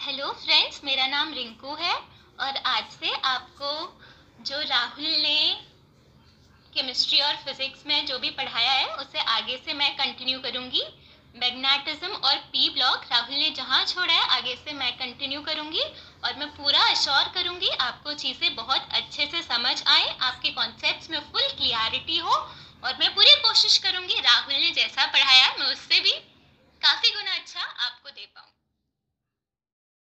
Hello friends, मेरा नाम रिंकू है और आज से आपको जो राहुल ने केमिस्ट्री और फिजिक्स में जो भी पढ़ाया है उसे आगे से मैं कंटिन्यू करूंगी। मैग्नेटिज्म और पी ब्लॉक राहुल ने जहाँ छोड़ा है आगे से मैं कंटिन्यू करूंगी और मैं पूरा अश्योर करूंगी आपको चीज़ें बहुत अच्छे से समझ आए, आपके कॉन्सेप्ट्स में फुल क्लियरिटी हो और मैं पूरी कोशिश करूंगी राहुल ने जैसा पढ़ाया मैं उससे भी काफ़ी गुना अच्छा आपको दे पाऊँ।